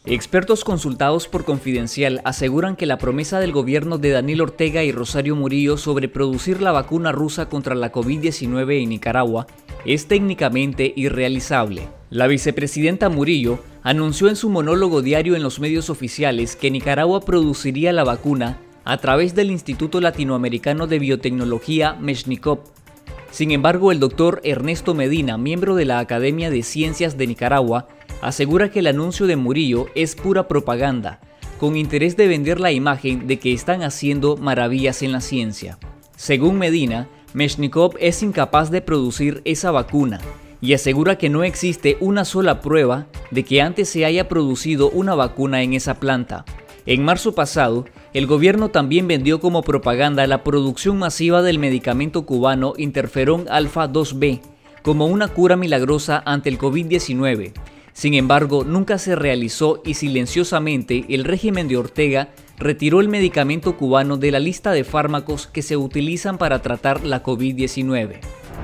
Expertos consultados por Confidencial aseguran que la promesa del gobierno de Daniel Ortega y Rosario Murillo sobre producir la vacuna rusa contra la COVID-19 en Nicaragua es técnicamente irrealizable. La vicepresidenta Murillo anunció en su monólogo diario en los medios oficiales que Nicaragua produciría la vacuna a través del Instituto Latinoamericano de Biotecnología Meshnikov. Sin embargo, el doctor Ernesto Medina, miembro de la Academia de Ciencias de Nicaragua, asegura que el anuncio de Murillo es pura propaganda, con interés de vender la imagen de que están haciendo maravillas en la ciencia. Según Medina, Meshnikov es incapaz de producir esa vacuna y asegura que no existe una sola prueba de que antes se haya producido una vacuna en esa planta. En marzo pasado, el gobierno también vendió como propaganda la producción masiva del medicamento cubano interferón alfa 2B como una cura milagrosa ante el COVID-19. Sin embargo, nunca se realizó y silenciosamente el régimen de Ortega retiró el medicamento cubano de la lista de fármacos que se utilizan para tratar la COVID-19.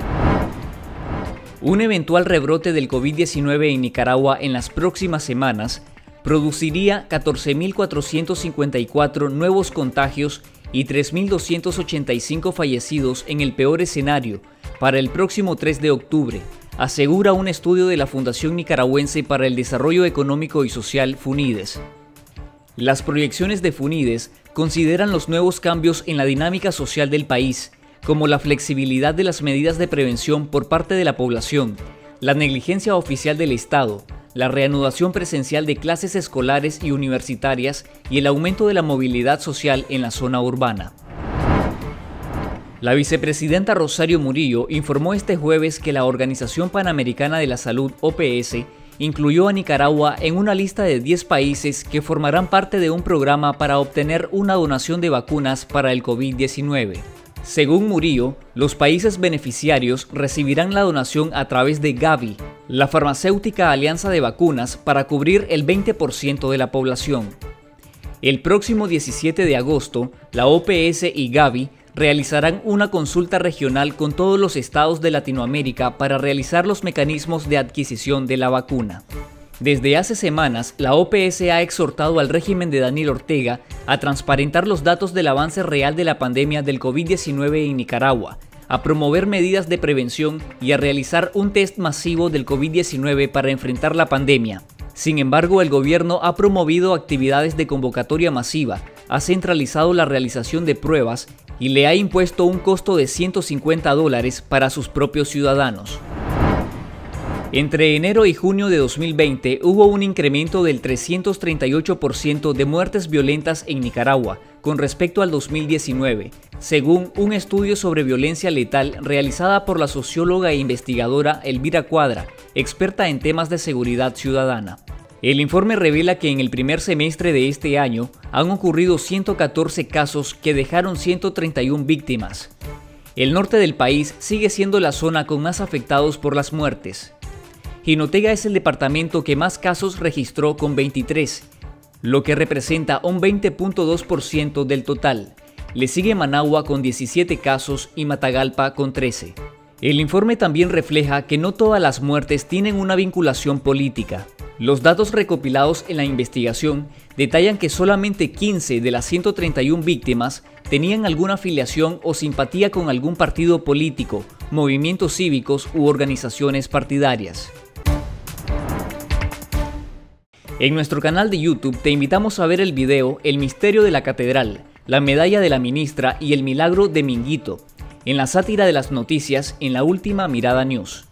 Un eventual rebrote del COVID-19 en Nicaragua en las próximas semanas produciría 14.454 nuevos contagios y 3.285 fallecidos en el peor escenario para el próximo 3 de octubre, asegura un estudio de la Fundación Nicaragüense para el Desarrollo Económico y Social, FUNIDES. Las proyecciones de FUNIDES consideran los nuevos cambios en la dinámica social del país, como la flexibilidad de las medidas de prevención por parte de la población, la negligencia oficial del Estado, la reanudación presencial de clases escolares y universitarias y el aumento de la movilidad social en la zona urbana. La vicepresidenta Rosario Murillo informó este jueves que la Organización Panamericana de la Salud, OPS, incluyó a Nicaragua en una lista de 10 países que formarán parte de un programa para obtener una donación de vacunas para el COVID-19. Según Murillo, los países beneficiarios recibirán la donación a través de Gavi, la farmacéutica alianza de vacunas, para cubrir el 20% de la población. El próximo 17 de agosto, la OPS y Gavi realizarán una consulta regional con todos los estados de Latinoamérica para realizar los mecanismos de adquisición de la vacuna. Desde hace semanas, la OPS ha exhortado al régimen de Daniel Ortega a transparentar los datos del avance real de la pandemia del COVID-19 en Nicaragua, a promover medidas de prevención y a realizar un test masivo del COVID-19 para enfrentar la pandemia. Sin embargo, el gobierno ha promovido actividades de convocatoria masiva, ha centralizado la realización de pruebas y le ha impuesto un costo de $150 para sus propios ciudadanos. Entre enero y junio de 2020 hubo un incremento del 338% de muertes violentas en Nicaragua con respecto al 2019, según un estudio sobre violencia letal realizada por la socióloga e investigadora Elvira Cuadra, experta en temas de seguridad ciudadana. El informe revela que en el primer semestre de este año han ocurrido 114 casos que dejaron 131 víctimas. El norte del país sigue siendo la zona con más afectados por las muertes. Jinotega es el departamento que más casos registró con 23, lo que representa un 20.2% del total. Le sigue Managua con 17 casos y Matagalpa con 13. El informe también refleja que no todas las muertes tienen una vinculación política. Los datos recopilados en la investigación detallan que solamente 15 de las 131 víctimas tenían alguna afiliación o simpatía con algún partido político, movimientos cívicos u organizaciones partidarias. En nuestro canal de YouTube te invitamos a ver el video El misterio de la catedral, la medalla de la ministra y el milagro de Minguito, en la sátira de las noticias en La Última Mirada News.